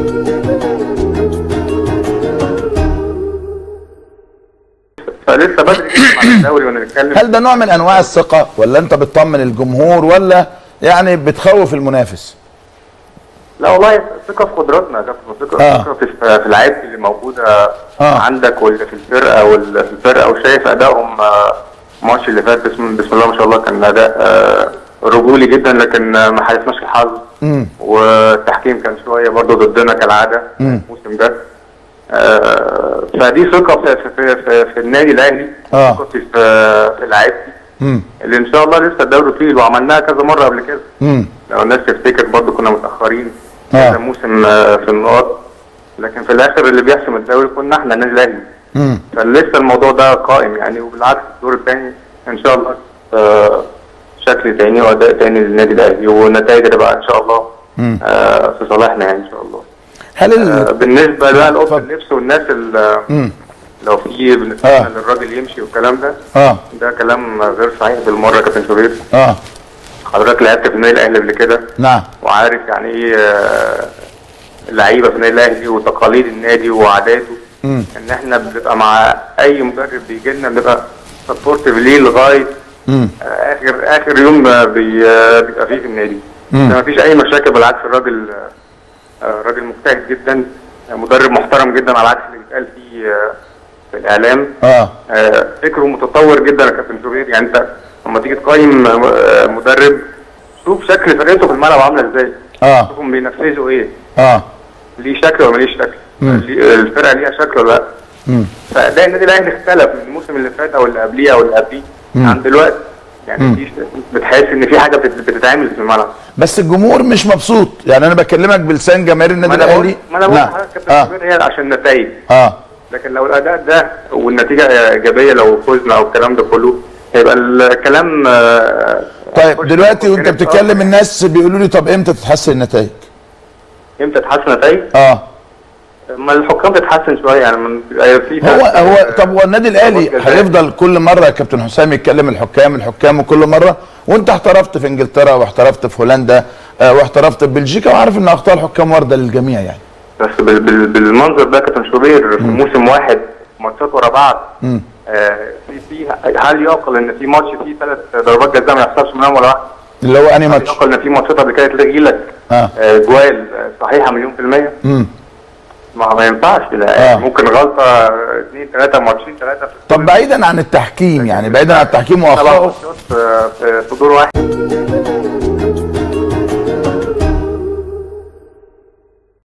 فلسه بدري على الدوري ونتكلم. هل ده نوع من انواع الثقه، ولا انت بتطمن الجمهور، ولا يعني بتخوف المنافس؟ لا والله ثقه في قدراتنا يا كابتن، ثقه في اللاعبين اللي موجوده عندك واللي في الفرقه وشايف ادائهم. الماتش اللي فات بسم الله ما شاء الله كان اداء رجولي جدا، لكن ما حالفناش الحظ والتحكيم كان شويه برضه ضدنا كالعاده الموسم ده. فدي ثقه في النادي الاهلي، ثقه في لعيبتي اللي ان شاء الله لسه الدوري طويل وعملناها كذا مره قبل كده. لو الناس تفتكر برضه كنا متاخرين كذا موسم في النقط، لكن في الاخر اللي بيحسم الدوري كنا احنا النادي الاهلي. فلسه الموضوع ده قائم يعني، وبالعكس الدور الثاني ان شاء الله شكل ثاني واداء ثاني للنادي الاهلي، والنتائج تبقى ان شاء الله في صالحنا يعني ان شاء الله. هل بالنسبه بقى لاوضه اللبس والناس لو في بالنسبه للراجل يمشي والكلام ده ده كلام غير صحيح بالمره يا كابتن شوبير. حضرتك لعبت في النادي الاهلي قبل كده. نعم. وعارف يعني ايه اللعيبه في النادي الاهلي وتقاليد النادي وعاداته. ان احنا بنبقى مع اي مدرب بيجي لنا بنبقى سبورتيف ليه لغايه اخر يوم بيبقى فيه في النادي. ما فيش اي مشاكل، بالعكس الراجل راجل مجتهد جدا، مدرب محترم جدا على عكس اللي بيتقال فيه في الاعلام. فكره متطور جدا يا كابتن شوبير. يعني انت لما تيجي تقيم مدرب شوف شكل فرقته في الملعب عامله ازاي. شوفهم بينفذوا ايه. ليه شكل ولا ماليش شكل؟ الفرقه ليها شكل ولا لا؟ فده النادي الاهلي اختلف من الموسم اللي فات او اللي قبليه او اللي قبليه عن دلوقتي. يعني بتحس ان في حاجه بتتعمل في الملعب، بس الجمهور مش مبسوط. يعني انا بكلمك بلسان جماهير النادي الاهلي. ما انا بقول لحضرتك هي عشان النتائج. لكن لو الاداء ده والنتيجه ايجابيه، لو فزنا او الكلام ده كله هيبقى الكلام. طيب دلوقتي وانت بتتكلم الناس بيقولوا لي طب امتى تتحسن النتائج؟ امتى تتحسن النتائج؟ ما الحكام تتحسن شويه يعني في طب هو النادي الاهلي هيفضل كل مره يا كابتن حسام يتكلم الحكام وكل مره؟ وانت احترفت في انجلترا واحترفت في هولندا واحترفت في بلجيكا، وعارف ان اخطاء الحكام وارده للجميع يعني. بس بالمنظر ده كابتن شوبير في موسم واحد ماتشات ورا بعض، في هل يعقل ان في ماتش فيه 3 ضربات جزاء ما يحصلش منهم ولا واحده؟ اللي هو انهي ماتش؟ يعقل ان في ماتشات قبل كده تلاقي لك جوال صحيحه مليون في المية؟ ما ينفعش. ممكن غلطه 2 3 ماتشين 3. طب بعيدا عن التحكيم يعني، بعيدا عن التحكيم واخطائه في دور واحد